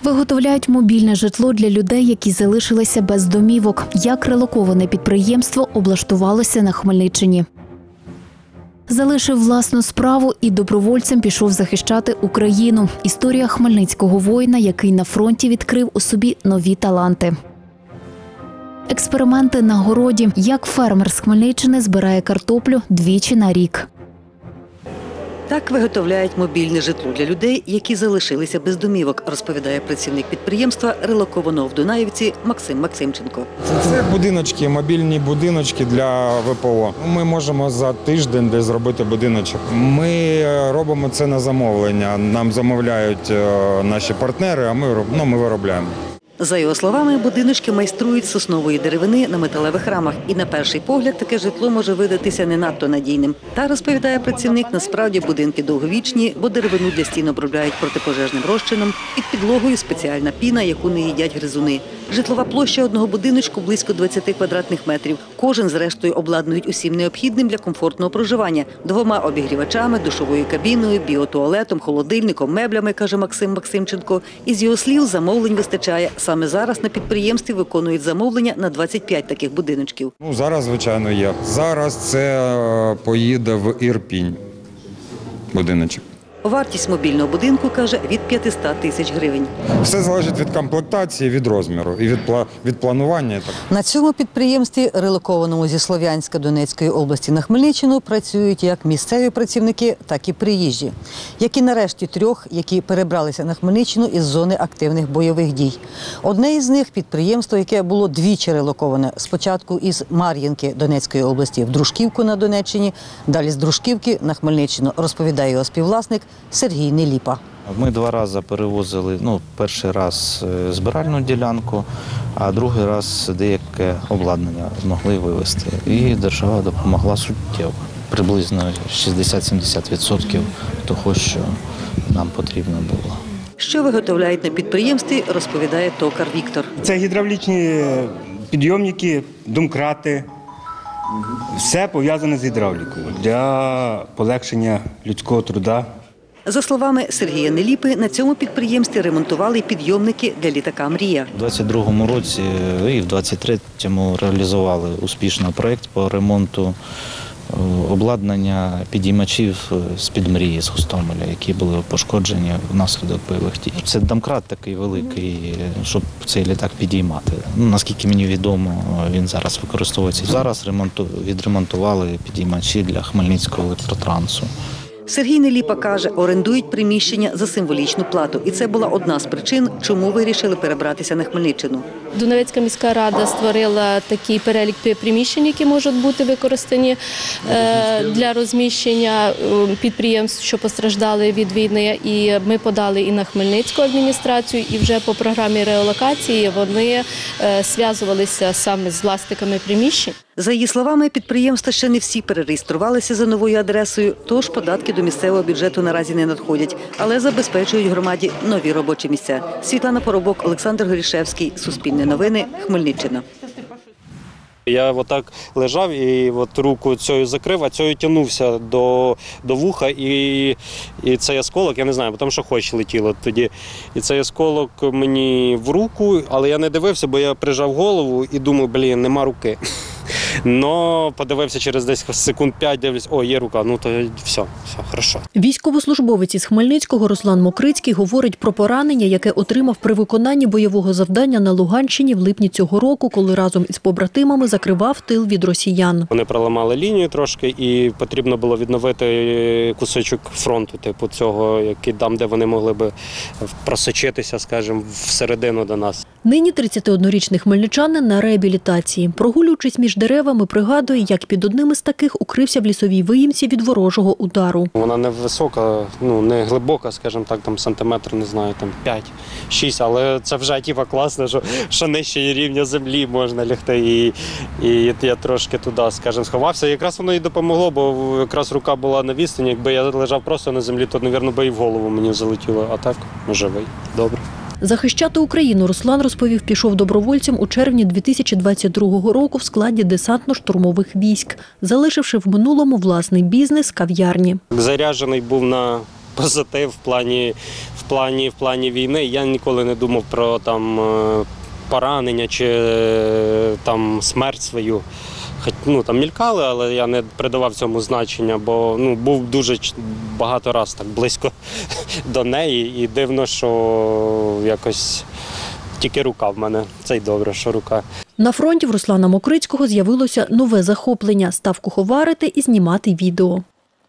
Виготовляють мобільне житло для людей, які залишилися без домівок. Як релоковане підприємство облаштувалося на Хмельниччині. Залишив власну справу і добровольцем пішов захищати Україну. Історія хмельницького воїна, який на фронті відкрив у собі нові таланти. Експерименти на городі. Як фермер з Хмельниччини збирає картоплю двічі на рік. Так виготовляють мобільне житло для людей, які залишилися без домівок, розповідає працівник підприємства, релокованого в Дунаївці Максим Максимченко. Це будиночки, мобільні будиночки для ВПО. Ми можемо за тиждень десь зробити будиночок. Ми робимо це на замовлення. Нам замовляють наші партнери, а ми виробляємо. За його словами, будиночки майструють з соснової деревини на металевих рамах. І на перший погляд таке житло може видатися не надто надійним. Та, розповідає працівник, насправді будинки довговічні, бо деревину для стін обробляють протипожежним розчином, під підлогою спеціальна піна, яку не їдять гризуни. Житлова площа одного будиночку близько 20 квадратних метрів. Кожен, зрештою, обладнують усім необхідним для комфортного проживання. 2 обігрівачами, душовою кабіною, біотуалетом, холодильником, меблями, каже Максим Максимченко. Із його слів, замовлень вистачає. Саме зараз на підприємстві виконують замовлення на 25 таких будиночків. Зараз, звичайно, є. Зараз це поїде в Ірпінь будиночок. Вартість мобільного будинку, каже, від 500 тисяч гривень. Все залежить від комплектації, від розміру і від планування. На цьому підприємстві, релокованому зі Слов'янська Донецької області на Хмельниччину, працюють як місцеві працівники, так і приїжджі. Як і нарешті 3, які перебралися на Хмельниччину із зони активних бойових дій. Одне із них – підприємство, яке було двічі релоковане. Спочатку із Мар'їнки Донецької області в Дружківку на Донеччині, далі з Дружківки на Хмельниччину, розповідає його співвласник Сергій Неліпа. Ми 2 рази перевозили, перший раз збиральну ділянку, а другий раз деяке обладнання змогли вивезти. І держава допомогла суттєво, приблизно 60-70% того, що нам потрібно було. Що виготовляють на підприємстві, розповідає токар Віктор. Це гідравлічні підйомники, домкрати. Все пов'язане з гідравлікою для полегшення людського труда. За словами Сергія Неліпи, на цьому підприємстві ремонтували підйомники для літака «Мрія». У 2022 році і в 2023 реалізували успішно проєкт по ремонту обладнання підіймачів з-під «Мрії» з Гостомеля, які були пошкоджені внаслідок бойових дій. Це домкрат такий великий, щоб цей літак підіймати. Наскільки мені відомо, він зараз використовується. Зараз відремонтували підіймачі для Хмельницького електротрансу. Сергій Неліпа каже, орендують приміщення за символічну плату. І це була одна з причин, чому вирішили перебратися на Хмельниччину. Дунаївська міська рада створила такий перелік приміщень, які можуть бути використані для розміщення підприємств, що постраждали від війни. І ми подали і на Хмельницьку адміністрацію, і вже по програмі реалокації вони зв'язувалися саме з власниками приміщень. За її словами, підприємства ще не всі перереєструвалися за новою адресою, тож податки до місцевого бюджету наразі не надходять, але забезпечують громаді нові робочі місця. Світлана Поробок, Олександр Горішевський, Суспільне новини, Хмельниччина. Я отак лежав і руку цією закрив, а цією тягнувся до вуха, і цей осколок, я не знаю, тому що хоч летіло тоді. І цей осколок мені в руку, але я не дивився, бо я прижав голову і думав, нема руки. Но подивився через десь секунд 5, дивлюсь, є рука, то все, хорошо. Військовослужбовець із Хмельницького Руслан Мокрицький говорить про поранення, яке отримав при виконанні бойового завдання на Луганщині в липні цього року, коли разом із побратимами закривав тил від росіян. Вони проламали лінію трошки і потрібно було відновити кусочок фронту, цього, там, де вони могли б просочитися, скажімо, всередину до нас. Нині 31-річний хмельничанин на реабілітації. Прогулюючись між деревами, пригадує, як під одним із таких укрився в лісовій виїмці від ворожого удару. Вона не висока, не глибока, скажімо так, сантиметр, не знаю, 5-6, але це вже класно, що нижче рівня землі можна лягти. І я трошки туди, скажімо, сховався. Якраз воно і допомогло, бо якраз рука була на відстані. Якби я лежав просто на землі, то, мабуть, би і в голову мені залетіло. А так, живий, добре. Захищати Україну Руслан, розповів, пішов добровольцем у червні 2022 року в складі десантно-штурмових військ, залишивши в минулому власний бізнес – кав'ярні. Заряджений був на позитив в плані війни. Я ніколи не думав про там поранення чи там смерть свою. Там мількали, але я не придавав цьому значення, бо був дуже багато разів так близько до неї. І дивно, що якось тільки рука в мене. Це й добре, що рука. На фронті в Руслана Мокрицького з'явилося нове захоплення – став куховарити і знімати відео.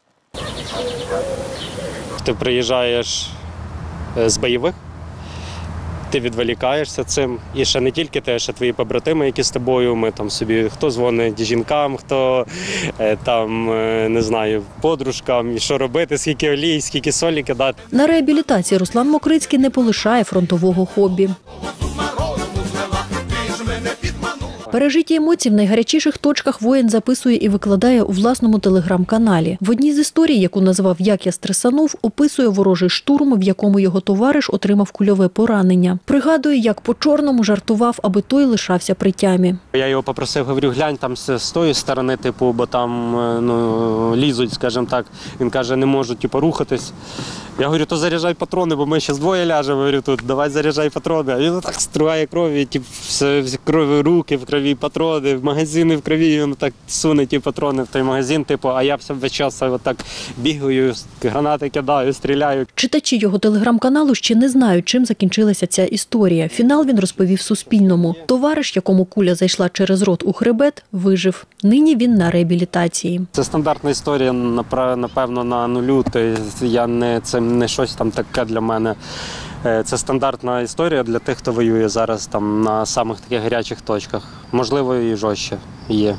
Ти приїжджаєш з бойових, ти відволікаєшся цим. І ще не тільки ти, ще твої побратими, які з тобою. Ми там собі, хто дзвонить жінкам, хто там, не знаю, подружкам, і що робити, скільки олій, скільки солі кидати. На реабілітації Руслан Мокрицький не полишає фронтового хобі. Пережиті емоції в найгарячіших точках воїн записує і викладає у власному телеграм-каналі. В одній з історій, яку назвав «Як я стресанув», описує ворожий штурм, в якому його товариш отримав кульове поранення. Пригадує, як по-чорному жартував, аби той лишався при тямі. Я його попросив, говорю, глянь там з тої сторони, бо там лізуть, скажімо так. Він каже, не можу рухатись. Я говорю, то заряджай патрони, бо ми ще двоє ляжемо, говорю, тут, давай заряджай патрони. А він так стругає крові, в крові руки, в крові патрони, в магазини в крові, він так суне ті патрони в той магазин, а я весь час отак бігаю, гранати кидаю, стріляю. Читачі його телеграм-каналу ще не знають, чим закінчилася ця історія. Фінал він розповів Суспільному. Товариш, якому куля зайшла через рот у хребет, вижив. Нині він на реабілітації. Це стандартна історія, напевно, на нулю. Це не щось там таке для мене. Це стандартна історія для тих, хто воює зараз там на самих таких гарячих точках. Можливо, і жорстче є.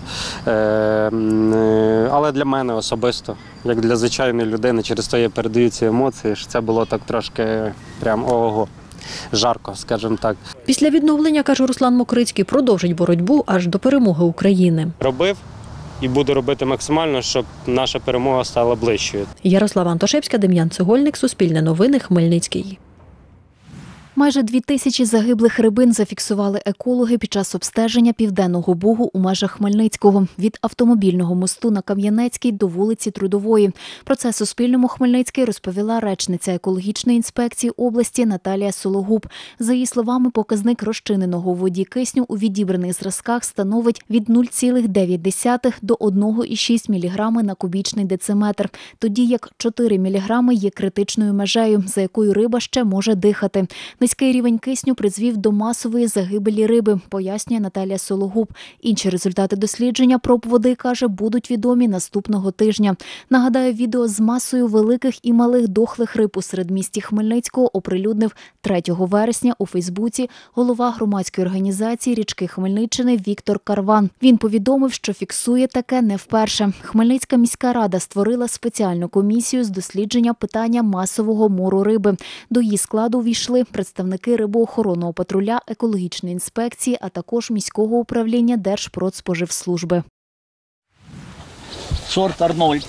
Але для мене особисто, як для звичайної людини, через те я передаю ці емоції, що це було так трошки прям ого. Жарко, скажімо так. Після відновлення, каже Руслан Мокрицький, продовжить боротьбу аж до перемоги України. Робив і буду робити максимально, щоб наша перемога стала ближчою. Ярослава Антошевська, Дем'ян Цегольник, Суспільне новини, Хмельницький. Майже 2000 загиблих рибин зафіксували екологи під час обстеження Південного Бугу у межах Хмельницького від автомобільного мосту на Кам'янецькій до вулиці Трудової. Про це Суспільному Хмельницький розповіла речниця екологічної інспекції області Наталія Сологуб. За її словами, показник розчиненого у воді кисню у відібраних зразках становить від 0,9 до 1,6 мг на кубічний дециметр, тоді як 4 мг є критичною межею, за якою риба ще може дихати. Низький рівень кисню призвів до масової загибелі риби, пояснює Наталія Сологуб. Інші результати дослідження проб води, каже, будуть відомі наступного тижня. Нагадаю, відео з масою великих і малих дохлих риб у середмісті Хмельницького оприлюднив 3 вересня у Фейсбуці голова громадської організації «Річки Хмельниччини» Віктор Карван. Він повідомив, що фіксує таке не вперше. Хмельницька міська рада створила спеціальну комісію з дослідження питання масового мору риби. До її складу увійшли представники рибоохоронного патруля, екологічної інспекції, а також міського управління Держпродспоживслужби. Сорт Арнольд.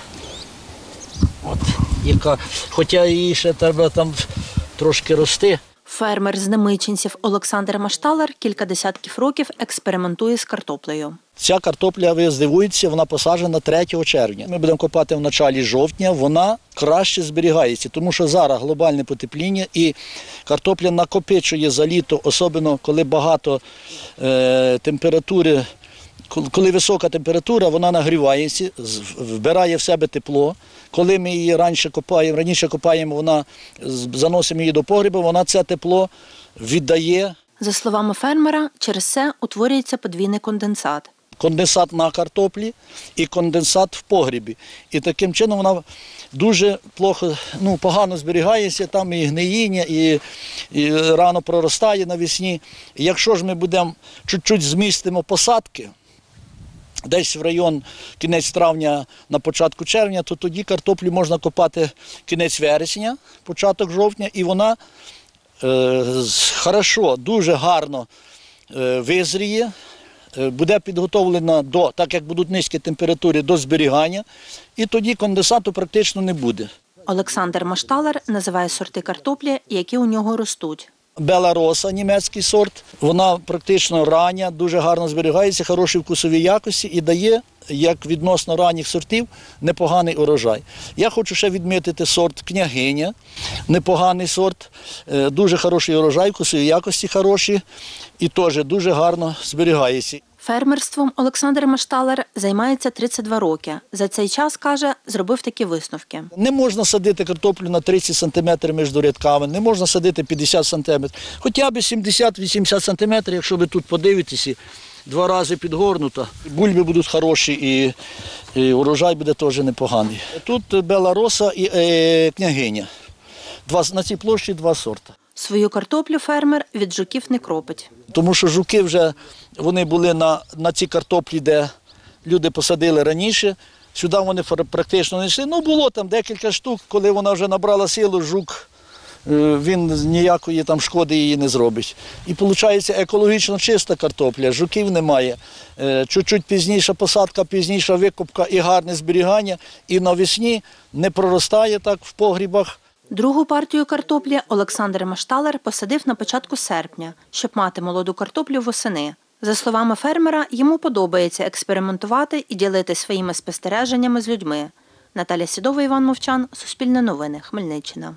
Хоча її ще треба там трошки рости. Фермер з Немичинців Олександр Машталер кілька десятків років експериментує з картоплею. Ця картопля, ви здивуєтеся, вона посаджена 3 червня. Ми будемо копати в началі жовтня, вона краще зберігається, тому що зараз глобальне потепління і картопля накопичує за літо, особливо коли багато температури, коли висока температура, вона нагрівається, вбирає в себе тепло. Коли ми її раніше копаємо, заносимо її до погреба, вона це тепло віддає. За словами фермера, через це утворюється подвійний конденсат. Конденсат на картоплі і конденсат в погребі. І таким чином вона дуже погано зберігається, там і гниїння, і рано проростає навесні. І якщо ж ми будемо чуть-чуть змістимо посадки, десь в район кінець травня на початку червня, то тоді картоплю можна копати кінець вересня, початок жовтня, і вона дуже гарно визріє, буде підготовлена так як будуть низькі температури, до зберігання, і тоді конденсату практично не буде. Олександр Машталер називає сорти картоплі, які у нього ростуть. Белароса, німецький сорт. Вона практично рання, дуже гарно зберігається, хороші вкусові якості і дає, як відносно ранніх сортів, непоганий урожай. Я хочу ще відмітити сорт княгиня, непоганий сорт, дуже хороший урожай, вкусові якості хороші і теж дуже гарно зберігається. Фермерством Олександр Машталер займається 32 роки. За цей час, каже, зробив такі висновки. Не можна садити картоплю на 30 см між рядками, не можна садити 50 см. Хоча б 70-80 см, якщо ви тут подивитеся, 2 рази підгорнута. Бульби будуть хороші і урожай буде теж непоганий. Тут Белароса і княгиня. На цій площі 2 сорти. Свою картоплю фермер від жуків не кропить. Тому що жуки вже вони були на цій картоплі, де люди посадили раніше. Сюди вони практично не йшли. Ну, було там декілька штук, коли вона вже набрала силу, жук, він ніякої там шкоди її не зробить. І виходить екологічно чиста картопля, жуків немає. Чуть-чуть пізніша посадка, пізніша викопка і гарне зберігання. І навесні не проростає так в погрібах. Другу партію картоплі Олександр Машталер посадив на початку серпня, щоб мати молоду картоплю восени. За словами фермера, йому подобається експериментувати і ділитися своїми спостереженнями з людьми. Наталя Сідова, Іван Мовчан, Суспільне новини, Хмельниччина.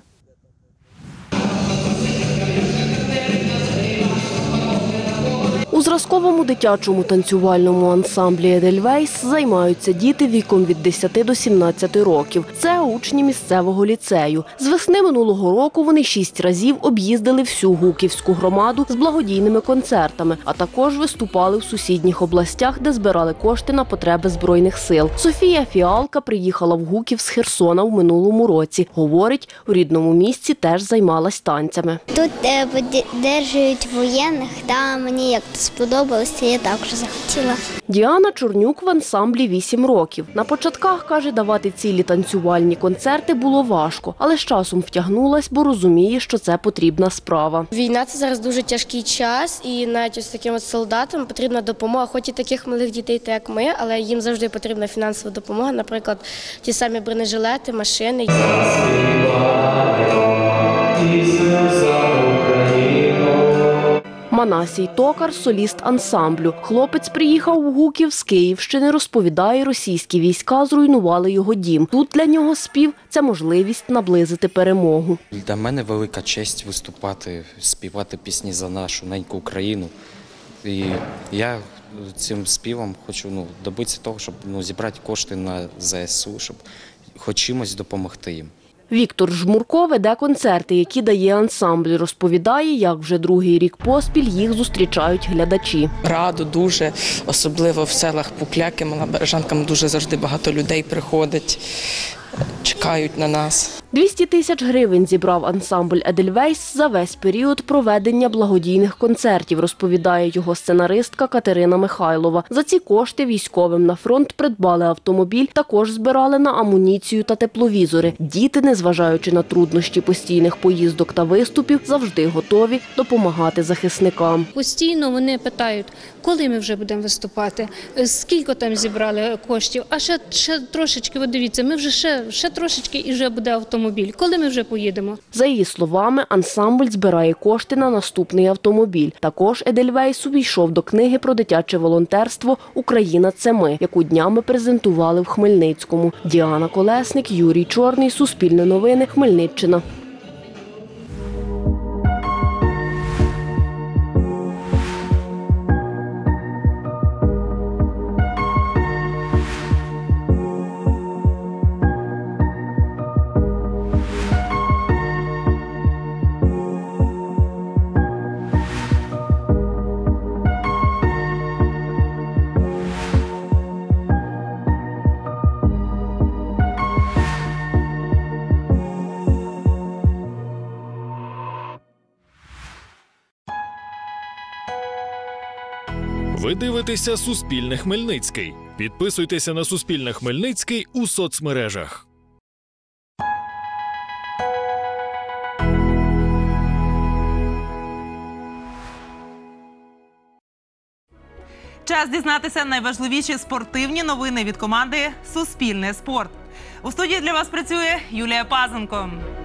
У зразковому дитячому танцювальному ансамблі «Едельвейс» займаються діти віком від 10 до 17 років. Це учні місцевого ліцею. З весни минулого року вони 6 разів об'їздили всю Гуківську громаду з благодійними концертами, а також виступали в сусідніх областях, де збирали кошти на потреби Збройних сил. Софія Фіалка приїхала в Гуків з Херсона в минулому році. Говорить, у рідному місці теж займалась танцями. Тут підтримують воєнних, та мені як сподобалося, я також захотіла. Діана Чорнюк в ансамблі 8 років. На початках, каже, давати цілі танцювальні концерти було важко, але з часом втягнулась, бо розуміє, що це потрібна справа. Війна – це зараз дуже тяжкий час, і навіть ось таким солдатам потрібна допомога, хоч і таких малих дітей, так як ми, але їм завжди потрібна фінансова допомога, наприклад, ті самі бронежилети, машини. Манасій Токар – соліст ансамблю. Хлопець приїхав у Гуків з Київщини, розповідає, російські війська зруйнували його дім. Тут для нього спів – це можливість наблизити перемогу. Для мене велика честь виступати, співати пісні за нашу неньку Україну. І я цим співом хочу добитися того, щоб зібрати кошти на ЗСУ, щоб хоч чимось допомогти їм. Віктор Жмурко веде концерти, які дає ансамбль. Розповідає, як вже другий рік поспіль їх зустрічають глядачі. Радо дуже, особливо в селах Пукляки, Мала Бережанка, дуже завжди багато людей приходить, чекають на нас. 200 тисяч гривень зібрав ансамбль «Едельвейс» за весь період проведення благодійних концертів, розповідає його сценаристка Катерина Михайлова. За ці кошти військовим на фронт придбали автомобіль, також збирали на амуніцію та тепловізори. Діти, незважаючи на труднощі постійних поїздок та виступів, завжди готові допомагати захисникам. Постійно вони питають, коли ми вже будемо виступати, скільки там зібрали коштів, а ще трошечки, от дивіться, ми вже ще трошечки і вже буде автомобіль. Коли ми вже поїдемо? За її словами, ансамбль збирає кошти на наступний автомобіль. Також «Едельвейс» увійшов до книги про дитяче волонтерство «Україна – це ми», яку днями презентували в Хмельницькому. Діана Колесник, Юрій Чорний, Суспільне новини, Хмельниччина. Ви дивитеся «Суспільне Хмельницький». Підписуйтеся на «Суспільне Хмельницький» у соцмережах. Час дізнатися найважливіші спортивні новини від команди «Суспільне спорт». У студії для вас працює Юлія Пазенко.